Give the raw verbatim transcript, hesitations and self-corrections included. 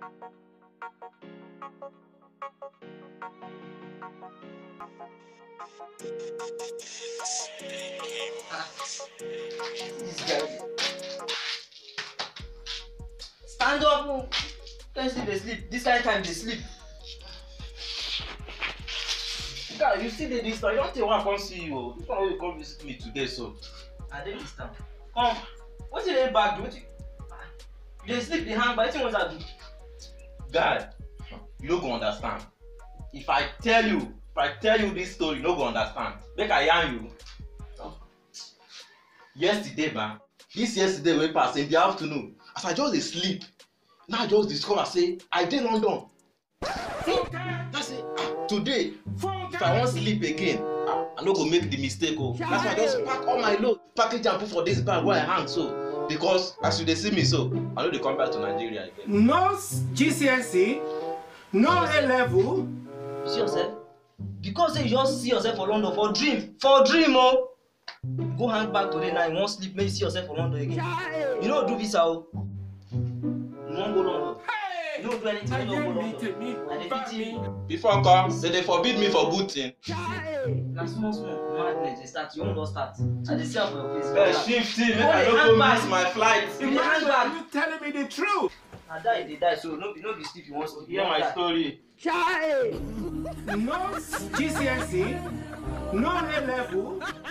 This guy. Stand up. Can't sleep, they sleep. This kind of time they sleep. God, you see the this time. You don't think I come see you. You can't come visit me today, so. I don't understand. Come. What's the lay back? What you? They sleep, they hang, but what thing was I do? God, you don't go understand. If I tell you, if I tell you this story, you don't go understand. Make I yarn you. Yesterday, man. This yesterday we pass in the afternoon. As I just dey sleep, now I just discover say I dey London. I say ah, today, if I wan sleep again, ah, I no go make the mistake. Oh, that's why I just pack all my load, package and put for this bag where I hang so. Because as you dey see me so, I no dey come back to Nigeria again. No G C S E, no A level. You see yourself? Because say you just see yourself for London for dream, for dream oh. Go hang back today now, you won't sleep, maybe see yourself for London again. You don't do visa oh. You won't go London. You don't do anything, you don't go London. And they fit you. Before come, they dey forbid me for good thing. Na small small madness dey start, you won't don start. I dey see am for your face. Hey, shifty, make I no go miss my flight. You dey hang back. You telling me the truth? Na die dey die, so no be no be sleep you wan sleep. Hear my story. No G C S E, no A level.